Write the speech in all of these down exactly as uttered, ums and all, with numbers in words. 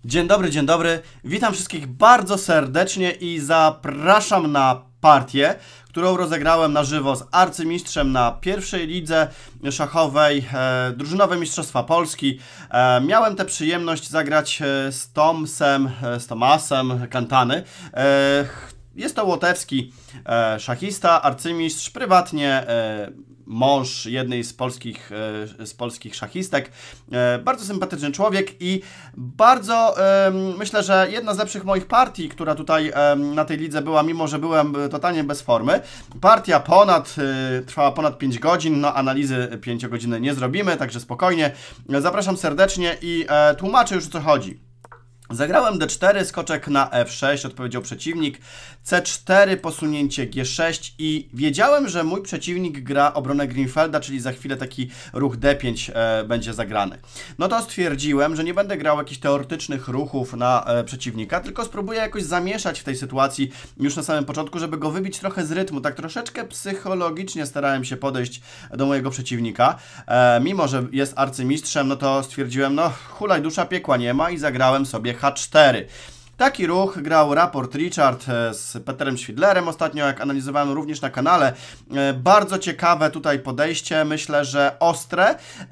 Dzień dobry, dzień dobry. Witam wszystkich bardzo serdecznie i zapraszam na partię, którą rozegrałem na żywo z arcymistrzem na pierwszej lidze szachowej, e, drużynowe Mistrzostwa Polski. E, miałem tę przyjemność zagrać z Tomsem, z Tomasem Kantany. E, jest to łotewski e, szachista, arcymistrz, prywatnie e, mąż jednej z polskich, z polskich szachistek. Bardzo sympatyczny człowiek i bardzo myślę, że jedna z lepszych moich partii, która tutaj na tej lidze była, mimo że byłem totalnie bez formy. Partia ponad, trwała ponad pięć godzin, no analizy pięciogodzinnej nie zrobimy, także spokojnie. Zapraszam serdecznie i tłumaczę już, o co chodzi. Zagrałem D cztery, skoczek na F sześć, odpowiedział przeciwnik, C cztery, posunięcie G sześć i wiedziałem, że mój przeciwnik gra obronę Greenfelda, czyli za chwilę taki ruch D pięć e, będzie zagrany. No to stwierdziłem, że nie będę grał jakichś teoretycznych ruchów na e, przeciwnika, tylko spróbuję jakoś zamieszać w tej sytuacji już na samym początku, żeby go wybić trochę z rytmu. Tak troszeczkę psychologicznie starałem się podejść do mojego przeciwnika. E, mimo że jest arcymistrzem, no to stwierdziłem, no hulaj dusza, piekła nie ma i zagrałem sobie H cztery. Taki ruch grał Raport Richard z Peterem Schwidlerem ostatnio, jak analizowałem również na kanale. Bardzo ciekawe tutaj podejście, myślę, że ostre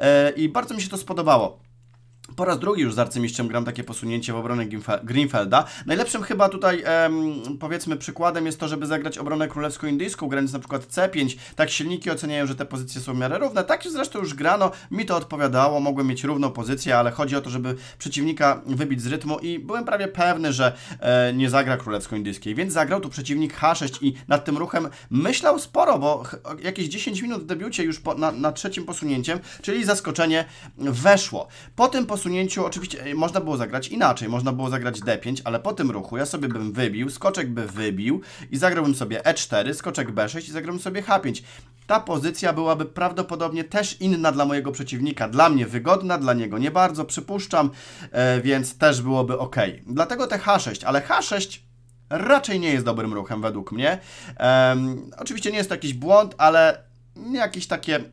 i bardzo mi się to spodobało. Po raz drugi już z arcymistrzem gram takie posunięcie w obronę Greenfelda. Najlepszym chyba tutaj, em, powiedzmy, przykładem jest to, żeby zagrać obronę królewsko-indyjską, grając na przykład C pięć. Tak silniki oceniają, że te pozycje są w miarę równe. Tak zresztą już grano, mi to odpowiadało, mogłem mieć równą pozycję, ale chodzi o to, żeby przeciwnika wybić z rytmu i byłem prawie pewny, że e, nie zagra królewsko-indyjskiej, więc zagrał tu przeciwnik H sześć i nad tym ruchem myślał sporo, bo jakieś dziesięć minut w debiucie już po, na, na trzecim posunięciem, czyli zaskoczenie weszło. Po tym posunięciu oczywiście można było zagrać inaczej, można było zagrać D pięć, ale po tym ruchu ja sobie bym wybił, skoczek by wybił i zagrałbym sobie E cztery, skoczek B sześć i zagrałbym sobie H pięć. Ta pozycja byłaby prawdopodobnie też inna dla mojego przeciwnika, dla mnie wygodna, dla niego nie bardzo, przypuszczam, e, więc też byłoby ok. Dlatego te H sześć, ale H sześć raczej nie jest dobrym ruchem według mnie. E, oczywiście nie jest to jakiś błąd, ale jakieś takie...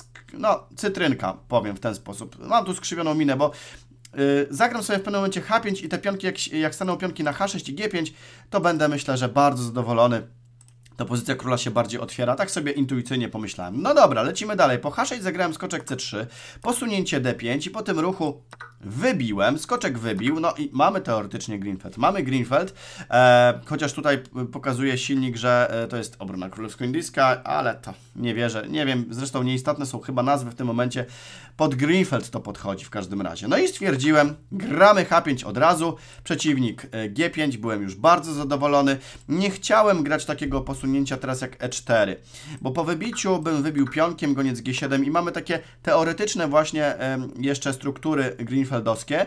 no, cytrynka, powiem w ten sposób. Mam tu skrzywioną minę, bo yy, zagram sobie w pewnym momencie H pięć i te pionki, jak, jak staną pionki na H sześć i G pięć, to będę, myślę, że bardzo zadowolony. Ta pozycja króla się bardziej otwiera. Tak sobie intuicyjnie pomyślałem. No dobra, lecimy dalej. Po H sześć zagrałem skoczek C trzy, posunięcie D pięć i po tym ruchu wybiłem, skoczek wybił, no i mamy teoretycznie Greenfeld. Mamy Greenfeld, e, chociaż tutaj pokazuje silnik, że e, to jest obrona królewsko-indyjska, ale to nie wierzę, nie wiem, zresztą nieistotne są chyba nazwy w tym momencie. Pod Greenfeld to podchodzi w każdym razie. No i stwierdziłem, gramy H pięć od razu, przeciwnik e, G pięć, byłem już bardzo zadowolony. Nie chciałem grać takiego posunięcia teraz jak E cztery, bo po wybiciu bym wybił pionkiem, goniec G siedem i mamy takie teoretyczne właśnie e, jeszcze struktury Greenfeld feldowskie.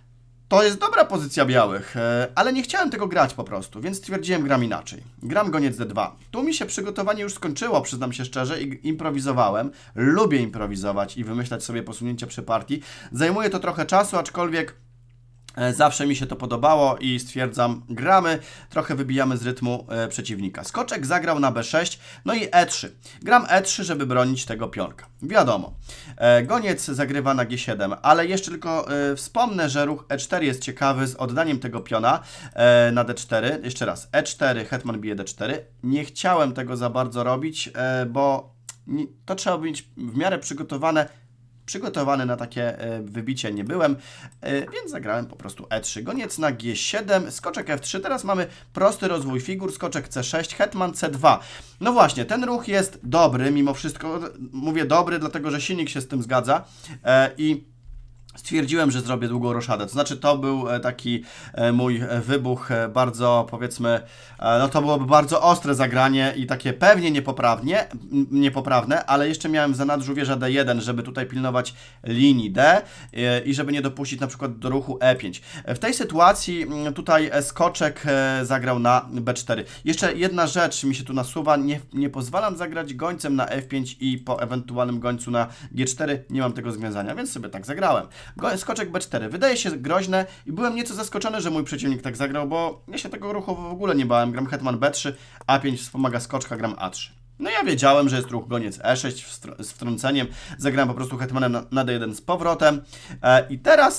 To jest dobra pozycja białych, ale nie chciałem tego grać po prostu, więc stwierdziłem, gram inaczej. Gram goniec D dwa. Tu mi się przygotowanie już skończyło, przyznam się szczerze, i improwizowałem. Lubię improwizować i wymyślać sobie posunięcia przy partii. Zajmuje to trochę czasu, aczkolwiek zawsze mi się to podobało i stwierdzam, gramy, trochę wybijamy z rytmu e, przeciwnika. Skoczek zagrał na B sześć, no i E trzy. Gram E trzy, żeby bronić tego pionka. Wiadomo, e, goniec zagrywa na G siedem, ale jeszcze tylko e, wspomnę, że ruch E cztery jest ciekawy z oddaniem tego piona e, na D cztery. Jeszcze raz, E cztery, hetman bije D cztery. Nie chciałem tego za bardzo robić, e, bo nie, to trzeba być w miarę przygotowane. Przygotowany na takie e, wybicie nie byłem, e, więc zagrałem po prostu E trzy. Goniec na G siedem, skoczek F trzy. Teraz mamy prosty rozwój figur, skoczek C sześć, hetman C dwa. No właśnie, ten ruch jest dobry, mimo wszystko. Mówię dobry, dlatego że silnik się z tym zgadza e, i stwierdziłem, że zrobię długą roszadę. To znaczy, to był taki mój wybuch bardzo, powiedzmy, no to byłoby bardzo ostre zagranie i takie pewnie niepoprawnie, niepoprawne, ale jeszcze miałem w zanadrzu wieża D jeden, żeby tutaj pilnować linii D i żeby nie dopuścić na przykład do ruchu E pięć. W tej sytuacji tutaj skoczek zagrał na B cztery. Jeszcze jedna rzecz mi się tu nasuwa, nie, nie pozwalam zagrać gońcem na F pięć i po ewentualnym gońcu na G cztery nie mam tego związania, więc sobie tak zagrałem. Skoczek B cztery. Wydaje się groźne i byłem nieco zaskoczony, że mój przeciwnik tak zagrał, bo ja się tego ruchu w ogóle nie bałem. Gram hetman B trzy, A pięć wspomaga skoczka, gram A trzy. No ja wiedziałem, że jest ruch goniec E sześć z wtrąceniem. Zagrałem po prostu hetmanem na, na D jeden z powrotem. E, I teraz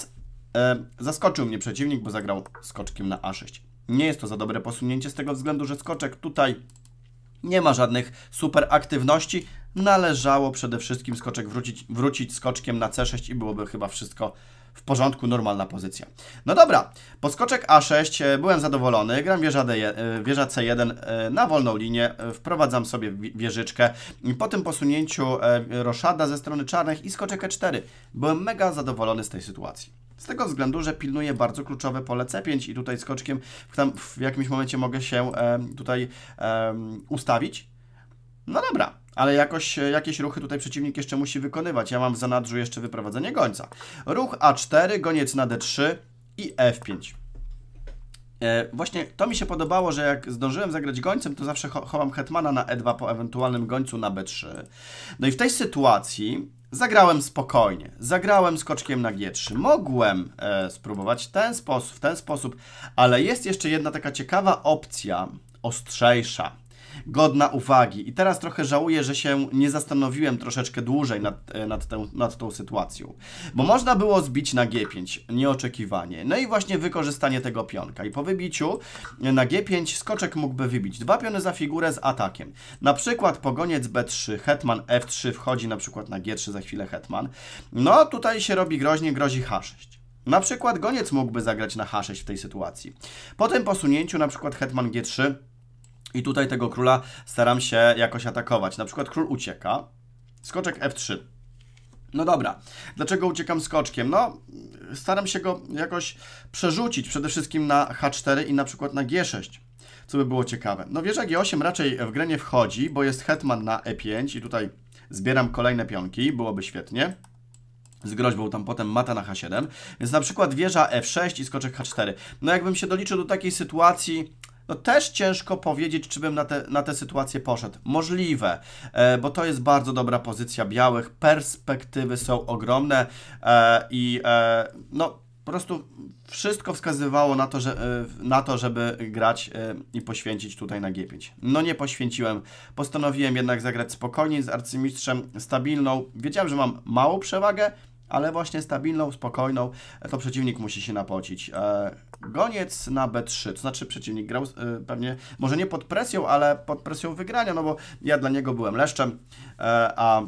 e, zaskoczył mnie przeciwnik, bo zagrał skoczkiem na a sześć. Nie jest to za dobre posunięcie z tego względu, że skoczek tutaj nie ma żadnych super aktywności. Należało przede wszystkim skoczek wrócić, wrócić skoczkiem na ce sześć i byłoby chyba wszystko w porządku, normalna pozycja. No dobra, po skoczek a sześć byłem zadowolony, gram wieża, D, wieża ce jeden na wolną linię, wprowadzam sobie wieżyczkę. Po tym posunięciu roszada ze strony czarnych i skoczek e cztery. Byłem mega zadowolony z tej sytuacji. Z tego względu, że pilnuję bardzo kluczowe pole ce pięć i tutaj skoczkiem w, tam, w jakimś momencie mogę się e, tutaj e, ustawić. No dobra, ale jakoś jakieś ruchy tutaj przeciwnik jeszcze musi wykonywać. Ja mam w zanadrzu jeszcze wyprowadzenie gońca. Ruch a cztery, goniec na de trzy i ef pięć. E, właśnie to mi się podobało, że jak zdążyłem zagrać gońcem, to zawsze cho chowam hetmana na e dwa po ewentualnym gońcu na be trzy. No i w tej sytuacji zagrałem spokojnie. Zagrałem skoczkiem na gie trzy. Mogłem e, spróbować w ten sposób, w ten sposób, ale jest jeszcze jedna taka ciekawa opcja, ostrzejsza, godna uwagi. I teraz trochę żałuję, że się nie zastanowiłem troszeczkę dłużej nad, nad, tę, nad tą sytuacją. Bo można było zbić na gie pięć, nieoczekiwanie. No i właśnie wykorzystanie tego pionka. I po wybiciu na gie pięć skoczek mógłby wybić dwa piony za figurę z atakiem. Na przykład po goniec be trzy, hetman ef trzy wchodzi na przykład na gie trzy, za chwilę hetman. No tutaj się robi groźnie, grozi ha sześć. Na przykład goniec mógłby zagrać na ha sześć w tej sytuacji. Po tym posunięciu na przykład hetman gie trzy i tutaj tego króla staram się jakoś atakować. Na przykład król ucieka, skoczek ef trzy. No dobra, dlaczego uciekam skoczkiem? No, staram się go jakoś przerzucić przede wszystkim na ha cztery i na przykład na gie sześć, co by było ciekawe. No wieża gie osiem raczej w grę nie wchodzi, bo jest hetman na e pięć i tutaj zbieram kolejne pionki, byłoby świetnie. Z groźbą tam potem mata na ha siedem, więc na przykład wieża ef sześć i skoczek ha cztery. No jakbym się doliczył do takiej sytuacji, no też ciężko powiedzieć, czy bym na, te, na tę sytuację poszedł. Możliwe, e, bo to jest bardzo dobra pozycja białych, perspektywy są ogromne e, i e, no po prostu wszystko wskazywało na to, że, e, na to żeby grać e, i poświęcić tutaj na gie pięć. No nie poświęciłem, postanowiłem jednak zagrać spokojnie z arcymistrzem, stabilną. Wiedziałem, że mam małą przewagę, ale właśnie stabilną, spokojną, to przeciwnik musi się napocić. E, goniec na be trzy, to znaczy przeciwnik grał e, pewnie, może nie pod presją, ale pod presją wygrania, no bo ja dla niego byłem leszczem, e, a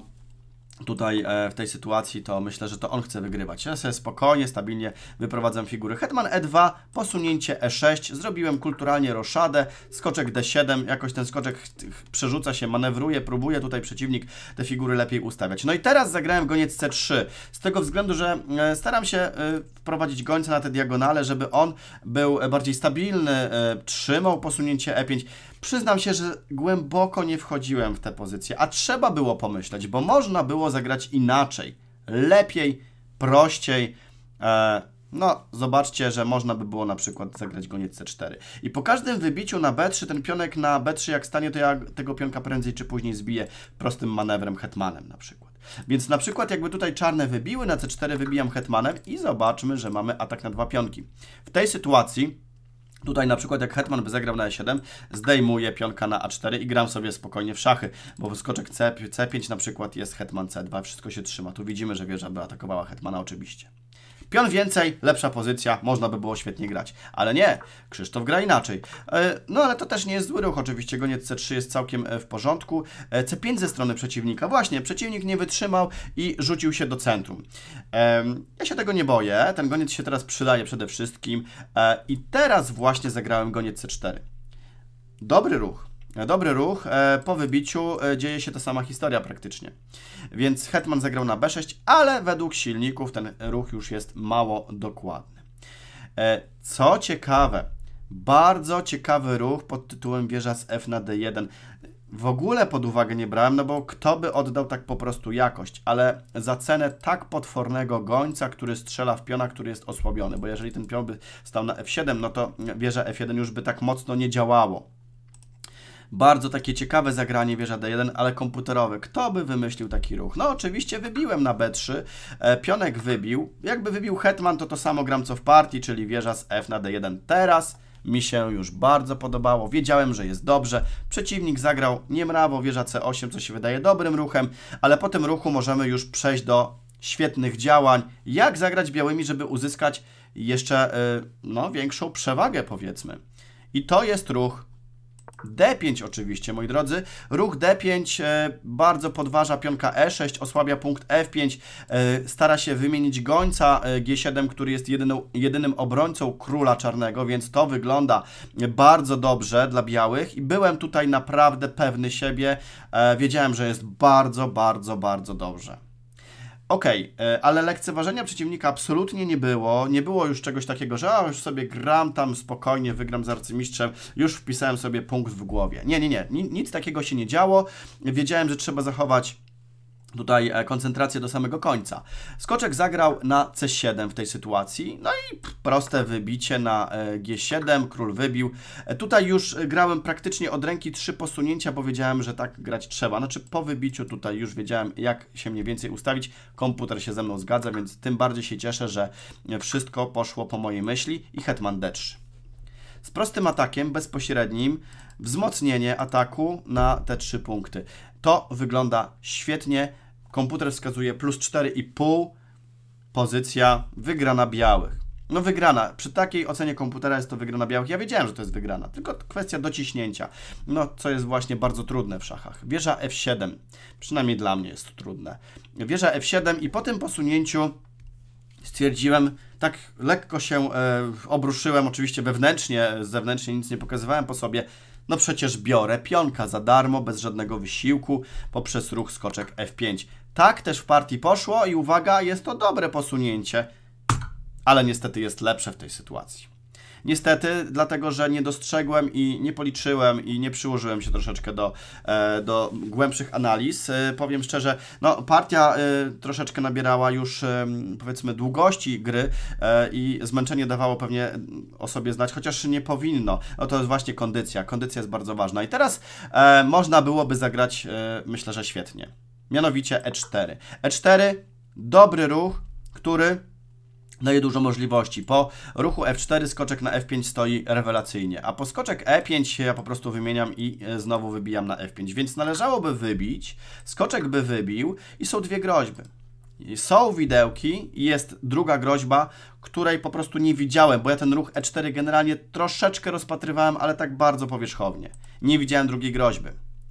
tutaj e, w tej sytuacji to myślę, że to on chce wygrywać. Ja sobie spokojnie, stabilnie wyprowadzam figury. Hetman e dwa, posunięcie e sześć, zrobiłem kulturalnie roszadę, skoczek de siedem, jakoś ten skoczek przerzuca się, manewruje, próbuje tutaj przeciwnik te figury lepiej ustawiać. No i teraz zagrałem goniec ce trzy, z tego względu, że e, staram się e, wprowadzić gońca na te diagonale, żeby on był bardziej stabilny, e, trzymał posunięcie e pięć. Przyznam się, że głęboko nie wchodziłem w tę pozycję, a trzeba było pomyśleć, bo można było zagrać inaczej, lepiej, prościej. E, no, zobaczcie, że można by było na przykład zagrać goniec ce cztery. I po każdym wybiciu na be trzy, ten pionek na be trzy jak stanie, to ja tego pionka prędzej czy później zbiję prostym manewrem hetmanem na przykład. Więc na przykład jakby tutaj czarne wybiły, na ce cztery wybijam hetmanem i zobaczmy, że mamy atak na dwa pionki. W tej sytuacji tutaj na przykład jak hetman by zagrał na e siedem, zdejmuję pionka na a cztery i gram sobie spokojnie w szachy, bo w skoczek ce pięć na przykład jest hetman ce dwa, wszystko się trzyma. Tu widzimy, że wieża by atakowała hetmana oczywiście. Pion więcej, lepsza pozycja, można by było świetnie grać. Ale nie, Krzysztof gra inaczej. No ale to też nie jest zły ruch, oczywiście goniec ce trzy jest całkiem w porządku. ce pięć ze strony przeciwnika, właśnie, przeciwnik nie wytrzymał i rzucił się do centrum. Ja się tego nie boję, ten goniec się teraz przydaje przede wszystkim. I teraz właśnie zagrałem goniec ce cztery. Dobry ruch. Dobry ruch, po wybiciu dzieje się ta sama historia praktycznie. Więc hetman zagrał na be sześć, ale według silników ten ruch już jest mało dokładny. Co ciekawe, bardzo ciekawy ruch pod tytułem wieża z ef na de jeden. W ogóle pod uwagę nie brałem, no bo kto by oddał tak po prostu jakość, ale za cenę tak potwornego gońca, który strzela w piona, który jest osłabiony, bo jeżeli ten pion by stał na ef siedem, no to wieża ef jeden już by tak mocno nie działało. Bardzo takie ciekawe zagranie wieża de jeden, ale komputerowe. Kto by wymyślił taki ruch? No oczywiście wybiłem na be trzy, e, pionek wybił. Jakby wybił hetman, to to samo gram co w partii, czyli wieża z ef na de jeden. Teraz mi się już bardzo podobało. Wiedziałem, że jest dobrze. Przeciwnik zagrał niemrawo wieża ce osiem, co się wydaje dobrym ruchem, ale po tym ruchu możemy już przejść do świetnych działań, jak zagrać białymi, żeby uzyskać jeszcze no, większą przewagę, powiedzmy. I to jest ruch D pięć oczywiście, moi drodzy. Ruch D pięć e, bardzo podważa pionka E sześć, osłabia punkt F pięć, e, stara się wymienić gońca e, G siedem, który jest jedyną, jedynym obrońcą króla czarnego, więc to wygląda bardzo dobrze dla białych i byłem tutaj naprawdę pewny siebie. E, wiedziałem, że jest bardzo, bardzo, bardzo dobrze. Okej, okay, ale lekceważenia przeciwnika absolutnie nie było. Nie było już czegoś takiego, że a, już sobie gram tam spokojnie, wygram z arcymistrzem, już wpisałem sobie punkt w głowie. Nie, nie, nie, nic takiego się nie działo. Wiedziałem, że trzeba zachować tutaj koncentrację do samego końca. Skoczek zagrał na C siedem w tej sytuacji, no i proste wybicie na G siedem, król wybił. Tutaj już grałem praktycznie od ręki trzy posunięcia, bo wiedziałem, że tak grać trzeba. Znaczy po wybiciu tutaj już wiedziałem, jak się mniej więcej ustawić. Komputer się ze mną zgadza, więc tym bardziej się cieszę, że wszystko poszło po mojej myśli i hetman D trzy. Z prostym atakiem, bezpośrednim, wzmocnienie ataku na te trzy punkty. To wygląda świetnie. Komputer wskazuje plus cztery i pół. Pozycja wygrana białych. No wygrana. Przy takiej ocenie komputera jest to wygrana białych. Ja wiedziałem, że to jest wygrana. Tylko kwestia dociśnięcia. No, co jest właśnie bardzo trudne w szachach. Wieża F siedem. Przynajmniej dla mnie jest to trudne. Wieża F siedem i po tym posunięciu stwierdziłem, tak lekko się e, obruszyłem, oczywiście wewnętrznie, zewnętrznie nic nie pokazywałem po sobie. No przecież biorę pionka za darmo, bez żadnego wysiłku, poprzez ruch skoczek F pięć. Tak też w partii poszło i uwaga, jest to dobre posunięcie, ale niestety jest lepsze w tej sytuacji. Niestety, dlatego że nie dostrzegłem i nie policzyłem i nie przyłożyłem się troszeczkę do, e, do głębszych analiz. E, powiem szczerze, no partia e, troszeczkę nabierała już e, powiedzmy długości gry e, i zmęczenie dawało pewnie o sobie znać, chociaż nie powinno. No to jest właśnie kondycja. Kondycja jest bardzo ważna. I teraz e, można byłoby zagrać, e, myślę, że świetnie. Mianowicie E cztery. E cztery, dobry ruch, który daje dużo możliwości. Po ruchu F cztery skoczek na F pięć stoi rewelacyjnie, a po skoczek E pięć ja po prostu wymieniam i znowu wybijam na F pięć, więc należałoby wybić, skoczek by wybił i są dwie groźby. Są widełki i jest druga groźba, której po prostu nie widziałem, bo ja ten ruch E cztery generalnie troszeczkę rozpatrywałem, ale tak bardzo powierzchownie. Nie widziałem drugiej groźby,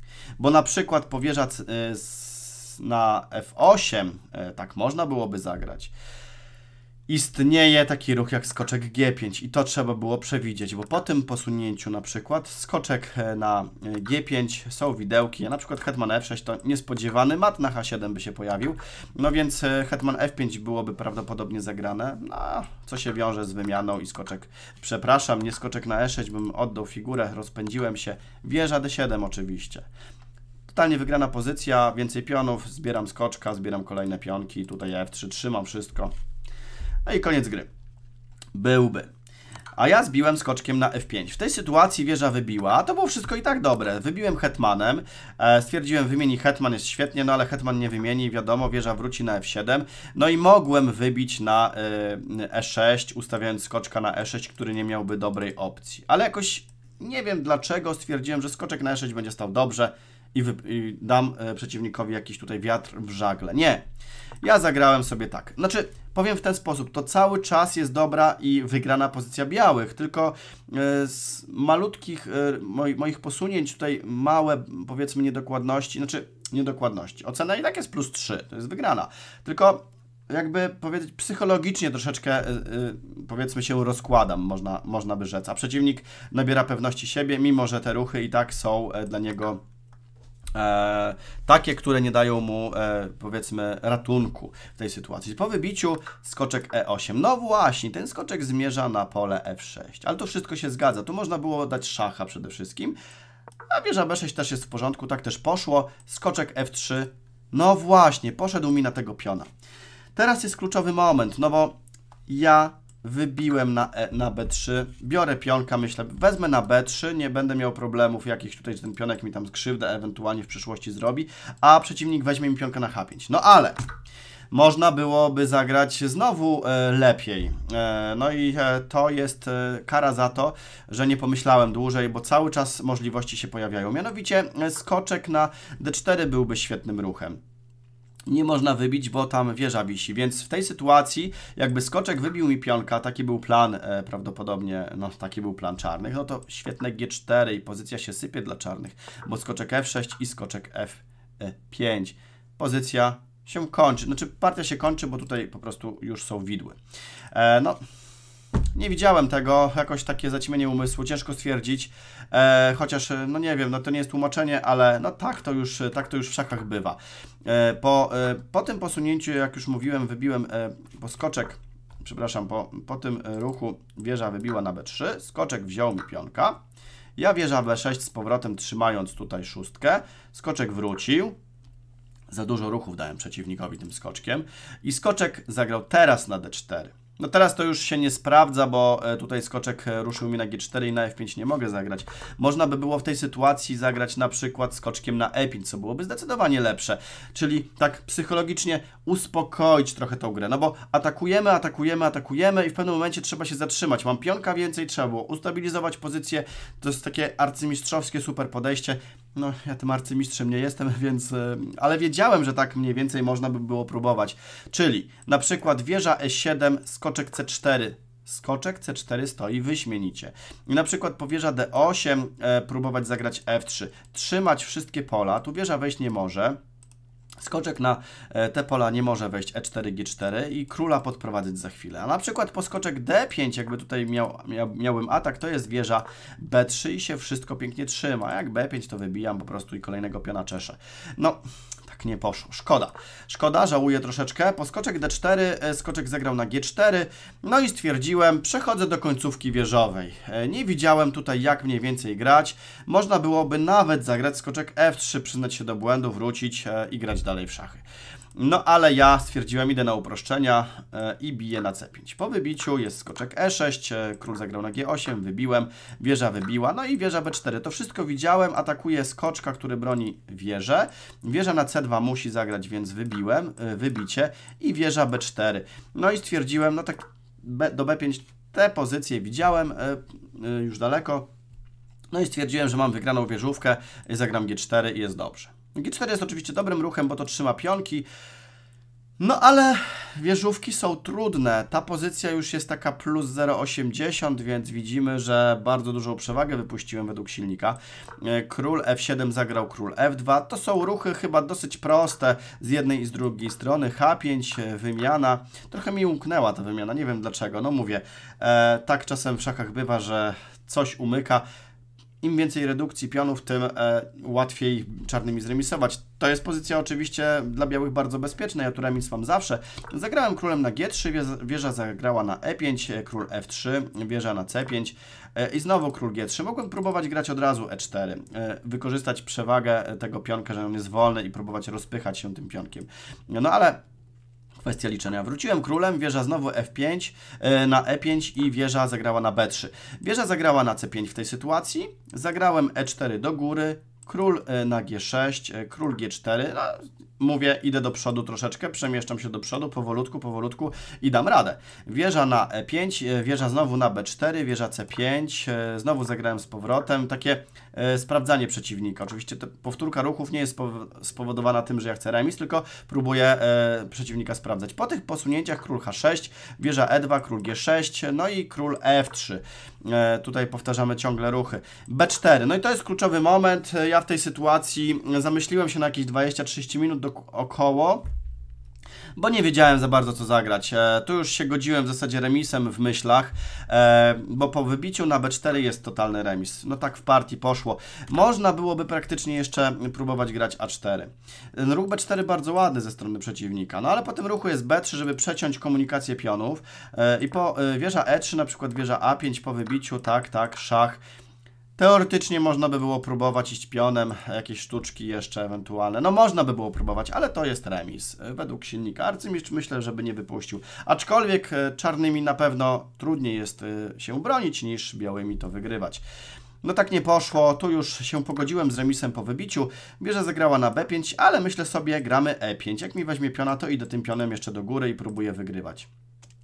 bo na przykład powierza na F osiem, tak można byłoby zagrać. Istnieje taki ruch jak skoczek G pięć i to trzeba było przewidzieć, bo po tym posunięciu na przykład skoczek na G pięć są widełki, a na przykład hetman F sześć to niespodziewany mat na H siedem by się pojawił, no więc hetman F pięć byłoby prawdopodobnie zagrane, no co się wiąże z wymianą i skoczek, przepraszam, nie skoczek na E sześć, bym oddał figurę, rozpędziłem się, wieża D siedem oczywiście. Totalnie wygrana pozycja, więcej pionów, zbieram skoczka, zbieram kolejne pionki, tutaj F trzy, trzymam wszystko. No i koniec gry. Byłby. A ja zbiłem skoczkiem na F pięć. W tej sytuacji wieża wybiła, a to było wszystko i tak dobre. Wybiłem hetmanem, e, stwierdziłem wymieni hetman, jest świetnie, no ale hetman nie wymieni, wiadomo, wieża wróci na F siedem. No i mogłem wybić na e, E sześć, ustawiając skoczka na E sześć, który nie miałby dobrej opcji. Ale jakoś nie wiem dlaczego stwierdziłem, że skoczek na E sześć będzie stał dobrze i, wy, i dam e, przeciwnikowi jakiś tutaj wiatr w żagle. Nie. Ja zagrałem sobie tak. Znaczy, powiem w ten sposób, to cały czas jest dobra i wygrana pozycja białych, tylko z malutkich moich, moich posunięć, tutaj małe, powiedzmy, niedokładności, znaczy niedokładności. Ocena i tak jest plus trzy, to jest wygrana. Tylko jakby powiedzieć psychologicznie troszeczkę, powiedzmy, się rozkładam, można, można by rzec. A przeciwnik nabiera pewności siebie, mimo że te ruchy i tak są dla niego E, takie, które nie dają mu, e, powiedzmy, ratunku w tej sytuacji. Po wybiciu skoczek E osiem. No właśnie, ten skoczek zmierza na pole F sześć, ale to wszystko się zgadza. Tu można było dać szacha przede wszystkim, a wieża B sześć też jest w porządku, tak też poszło. Skoczek F trzy, no właśnie, poszedł mi na tego piona. Teraz jest kluczowy moment, no bo ja wybiłem na, e, na B trzy, biorę pionka, myślę, wezmę na B trzy, nie będę miał problemów jakichś tutaj, że ten pionek mi tam skrzywdę ewentualnie w przyszłości zrobi, a przeciwnik weźmie mi pionka na H pięć. No ale można byłoby zagrać znowu e, lepiej. E, no i e, to jest e, kara za to, że nie pomyślałem dłużej, bo cały czas możliwości się pojawiają. Mianowicie e, skoczek na D cztery byłby świetnym ruchem. nie można wybić, bo tam wieża wisi, więc w tej sytuacji jakby skoczek wybił mi pionka, taki był plan e, prawdopodobnie, no taki był plan czarnych, no to świetne G cztery i pozycja się sypie dla czarnych, bo skoczek F sześć i skoczek F pięć. Pozycja się kończy, znaczy partia się kończy, bo tutaj po prostu już są widły. E, no... Nie widziałem tego, jakoś takie zaćmienie umysłu, ciężko stwierdzić, e, chociaż, no nie wiem, no to nie jest tłumaczenie, ale no tak to już, tak to już w szachach bywa. E, po, e, po tym posunięciu, jak już mówiłem, wybiłem e, po skoczek, przepraszam, po, po tym ruchu wieża wybiła na B trzy, skoczek wziął mi pionka, ja wieża B sześć z powrotem trzymając tutaj szóstkę, skoczek wrócił, za dużo ruchów dałem przeciwnikowi tym skoczkiem i skoczek zagrał teraz na D cztery. No teraz to już się nie sprawdza, bo tutaj skoczek ruszył mi na G cztery i na F pięć nie mogę zagrać. Można by było w tej sytuacji zagrać na przykład skoczkiem na E pięć, co byłoby zdecydowanie lepsze. Czyli tak psychologicznie uspokoić trochę tą grę, no bo atakujemy, atakujemy, atakujemy i w pewnym momencie trzeba się zatrzymać. Mam pionka więcej, trzeba było ustabilizować pozycję. To jest takie arcymistrzowskie super podejście. No, ja tym arcymistrzem nie jestem, więc... Ale wiedziałem, że tak mniej więcej można by było próbować. Czyli na przykład wieża E siedem, skoczek C cztery. Skoczek C cztery stoi wyśmienicie. I na przykład po wieża D osiem e, próbować zagrać F trzy. Trzymać wszystkie pola. Tu wieża wejść nie może. Skoczek na te pola nie może wejść E cztery, G cztery i króla podprowadzić za chwilę. A na przykład po skoczek D pięć, jakby tutaj miał, miał, miałbym atak, to jest wieża B trzy i się wszystko pięknie trzyma. Jak B pięć to wybijam po prostu i kolejnego piona czeszę. No, tak nie poszło. Szkoda. Szkoda, żałuję troszeczkę. Po skoczek D cztery, skoczek zagrał na G cztery. No i stwierdziłem, przechodzę do końcówki wieżowej. Nie widziałem tutaj jak mniej więcej grać. Można byłoby nawet zagrać skoczek F trzy, przyznać się do błędu, wrócić i grać dalej w szachy. No ale ja stwierdziłem, idę na uproszczenia e, i biję na C pięć. Po wybiciu jest skoczek E sześć, e, król zagrał na G osiem, wybiłem, wieża wybiła, no i wieża B cztery. To wszystko widziałem, atakuje skoczka, który broni wieżę. Wieża na C dwa musi zagrać, więc wybiłem, e, wybicie i wieża B cztery. No i stwierdziłem, no tak B, do B pięć te pozycje widziałem e, e, już daleko. No i stwierdziłem, że mam wygraną wieżówkę, zagram G cztery i jest dobrze. G cztery jest oczywiście dobrym ruchem, bo to trzyma pionki, no ale wieżówki są trudne. Ta pozycja już jest taka plus zero przecinek osiemdziesiąt, więc widzimy, że bardzo dużą przewagę wypuściłem według silnika. Król F siedem zagrał król F dwa. To są ruchy chyba dosyć proste z jednej i z drugiej strony. H pięć, wymiana. Trochę mi umknęła ta wymiana, nie wiem dlaczego. No mówię, e, tak czasem w szachach bywa, że coś umyka. Im więcej redukcji pionów, tym e, łatwiej czarnymi zremisować. To jest pozycja oczywiście dla białych bardzo bezpieczna, ja tu remis mam zawsze. Zagrałem królem na G trzy, wieża zagrała na E pięć, król F trzy, wieża na C pięć e, i znowu król G trzy. Mogłem próbować grać od razu E cztery, e, wykorzystać przewagę tego pionka, że on jest wolny i próbować rozpychać się tym pionkiem. No ale... kwestia liczenia. Wróciłem królem, wieża znowu F pięć, e, na E pięć i wieża zagrała na B trzy. Wieża zagrała na C pięć w tej sytuacji, zagrałem E cztery do góry, król e, na G sześć, e, król G cztery, no, mówię, idę do przodu troszeczkę, przemieszczam się do przodu, powolutku, powolutku i dam radę. Wieża na E pięć, e, wieża znowu na B cztery, wieża C pięć, e, znowu zagrałem z powrotem, takie e, sprawdzanie przeciwnika. Oczywiście ta powtórka ruchów nie jest spowodowana tym, że ja chcę remis, tylko próbuję e, przeciwnika sprawdzać. Po tych posunięciach król H sześć, wieża E dwa, król G sześć, no i król F trzy. E, tutaj powtarzamy ciągle ruchy. B cztery, no i to jest kluczowy moment. Ja w tej sytuacji zamyśliłem się na jakieś dwadzieścia trzydzieści minut do, około, bo nie wiedziałem za bardzo co zagrać. E, tu już się godziłem w zasadzie remisem w myślach, e, bo po wybiciu na B cztery jest totalny remis. No tak w partii poszło. Można byłoby praktycznie jeszcze próbować grać A cztery. Ten ruch B cztery bardzo ładny ze strony przeciwnika, no ale po tym ruchu jest B trzy, żeby przeciąć komunikację pionów e, i po e, wieża E trzy, na przykład wieża A pięć po wybiciu, tak, tak, szach. Teoretycznie można by było próbować iść pionem, jakieś sztuczki jeszcze ewentualne. No można by było próbować, ale to jest remis. Według silnika arcymistrz myślę, żeby nie wypuścił. Aczkolwiek czarnymi na pewno trudniej jest się bronić niż białymi to wygrywać. No tak nie poszło, tu już się pogodziłem z remisem po wybiciu. Wieża zagrała na B pięć, ale myślę sobie gramy E pięć. Jak mi weźmie piona, to idę tym pionem jeszcze do góry i próbuję wygrywać.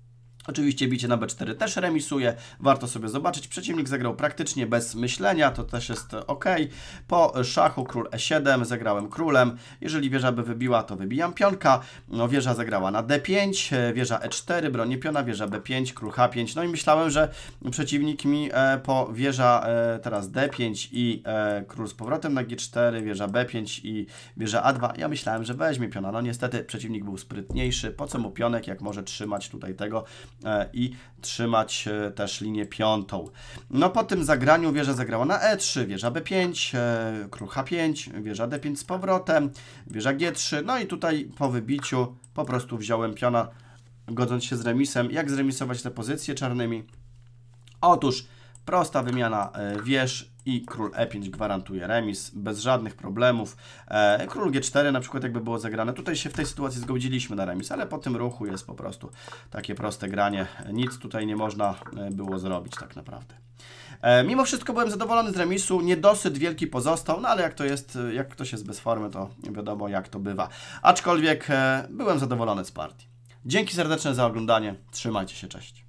Oczywiście bicie na B cztery też remisuje, warto sobie zobaczyć. Przeciwnik zagrał praktycznie bez myślenia, to też jest ok. Po szachu król E siedem, zagrałem królem. Jeżeli wieża by wybiła, to wybijam pionka. No, wieża zagrała na D pięć, wieża E cztery, bronię piona, wieża B pięć, król H pięć. No i myślałem, że przeciwnik mi e, po wieża e, teraz D pięć i e, król z powrotem na G cztery, wieża B pięć i wieża A dwa. Ja myślałem, że weźmie piona. No niestety przeciwnik był sprytniejszy. Po co mu pionek, jak może trzymać tutaj tego i trzymać też linię piątą. No po tym zagraniu wieża zagrała na E trzy, wieża B pięć, król H pięć, wieża D pięć z powrotem, wieża G trzy, no i tutaj po wybiciu po prostu wziąłem piona, godząc się z remisem. Jak zremisować te pozycje czarnymi? Otóż prosta wymiana wież i król E pięć gwarantuje remis bez żadnych problemów. E, król G cztery na przykład jakby było zagrane. Tutaj się w tej sytuacji zgodziliśmy na remis, ale po tym ruchu jest po prostu takie proste granie. Nic tutaj nie można było zrobić tak naprawdę. E, mimo wszystko byłem zadowolony z remisu. Niedosyt wielki pozostał, no ale jak to jest, jak ktoś jest bez formy, to wiadomo jak to bywa. Aczkolwiek e, byłem zadowolony z partii. Dzięki serdeczne za oglądanie. Trzymajcie się, cześć.